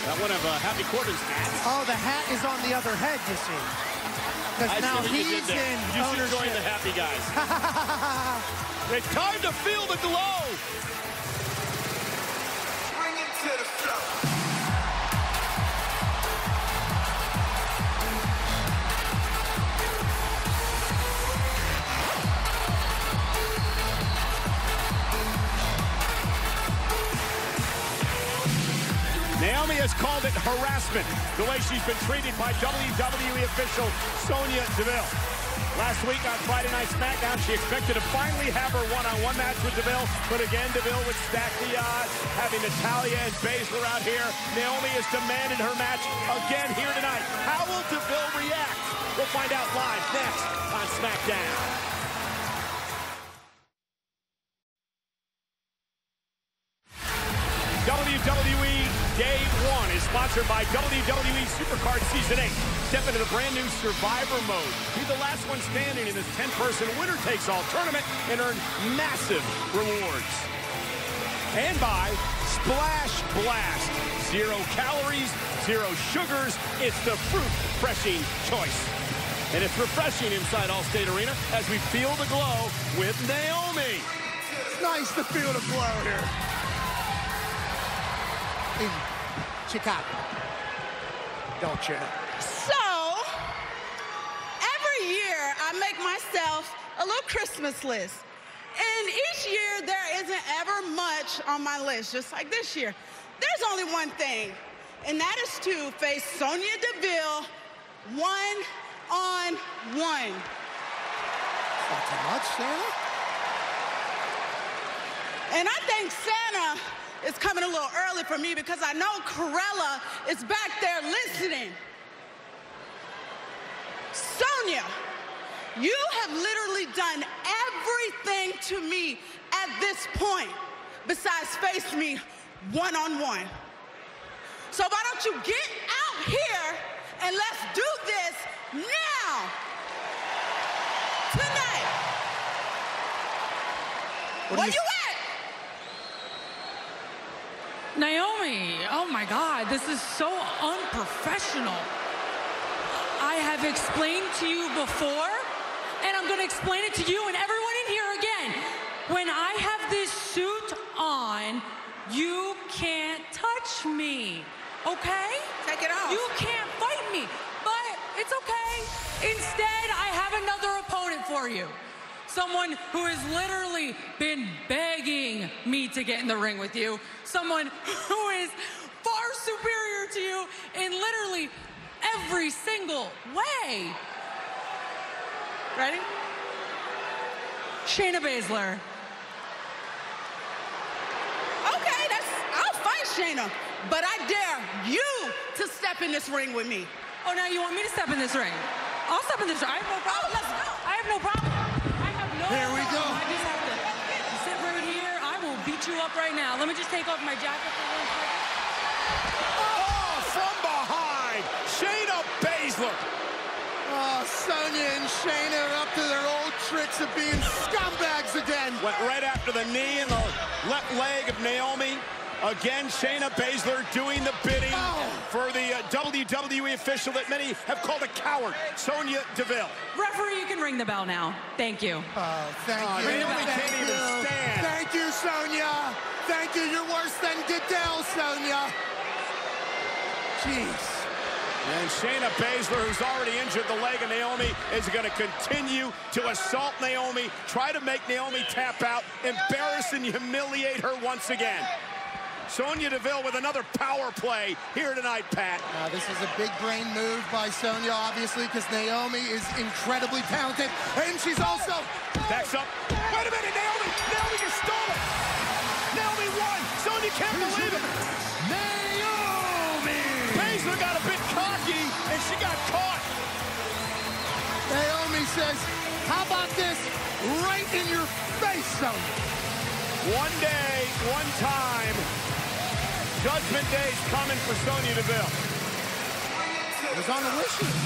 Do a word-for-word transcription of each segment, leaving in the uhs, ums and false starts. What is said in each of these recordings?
That one of uh, Happy Corbin's hats. Oh, the hat is on the other head, you see. Because now he's in you ownership. You should join the happy guys. It's time to feel the glow. Bring it to the floor. Naomi has called it harassment, the way she's been treated by W W E official Sonya Deville. Last week on Friday Night SmackDown, she expected to finally have her one-on-one match with Deville, but again, Deville would stack the odds, having Natalya and Baszler out here. Naomi has demanded her match again here tonight. How will Deville react? We'll find out live next on SmackDown. W W E Day one is sponsored by W W E Supercard Season eight. Step into the brand new Survivor mode. Be the last one standing in this ten-person winner-takes-all tournament and earn massive rewards. And by Splash Blast. Zero calories, zero sugars. It's the fruit-refreshing choice. And it's refreshing inside Allstate Arena as we feel the glow with Naomi. It's nice to feel the glow here. In Chicago, don't you? So, every year I make myself a little Christmas list. And each year there isn't ever much on my list, just like this year. There's only one thing, and that is to face Sonya Deville one-on-one. Not too much, Shayna. And I think Santa is coming a little early for me because I know Corella is back there listening. Sonya, you have literally done everything to me at this point besides face me one-on-one. So why don't you get out here and let's do this now, tonight. What Where you you at? Naomi, oh my God, this is so unprofessional. I have explained to you before, and I'm gonna explain it to you and everyone in here again. When I have this suit on, you can't touch me, okay? Take it off. You can't fight me, but it's okay. Instead, I have another opponent for you. Someone who has literally been begging me to get in the ring with you. Someone who is far superior to you in literally every single way. Ready? Shayna Baszler. Okay, that's, I'll fight Shayna, but I dare you to step in this ring with me. Oh, now you want me to step in this ring? I'll step in this ring. I have no problem. Oh, let's go. I have no problem. Here we go. I just have to sit right here. I will beat you up right now. Let me just take off my jacket for one second. Oh, from behind, Shayna Baszler. Oh, Sonya and Shayna are up to their old tricks of being scumbags again. Went right after the knee and the left leg of Naomi. Again, Shayna Baszler doing the bidding oh. for the uh, W W E official that many have called a coward, Sonya Deville. Referee, you can ring the bell now. Thank you. Oh, thank Oh, you. Naomi Thank can't you. even stand. Thank you, Sonya. Thank you. You're worse than Goodell, Sonya. Jeez. And Shayna Baszler, who's already injured the leg of Naomi, is going to continue to assault Naomi, try to make Naomi tap out, embarrass and humiliate her once again. Sonya Deville with another power play here tonight, Pat. Uh, this is a big brain move by Sonya, obviously, because Naomi is incredibly talented, and she's also... Backs up. Wait a minute, Naomi! Naomi just stole it! Naomi won! Sonya can't believe it! Naomi! Baszler got a bit cocky, and she got caught. Naomi says, how about this right in your face, Sonya? One day, one time, Judgment Day's coming for Sonya Deville. It was on the wish list.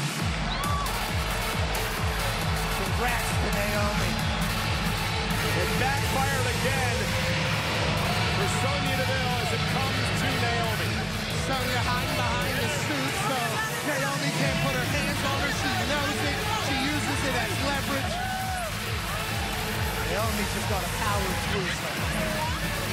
Congrats to Naomi. It backfired again for Sonya Deville as it comes to Naomi. Sonya hiding behind the suit, so Naomi can't put her hands on her. She knows it. She uses it as leverage. Naomi just got to power through something.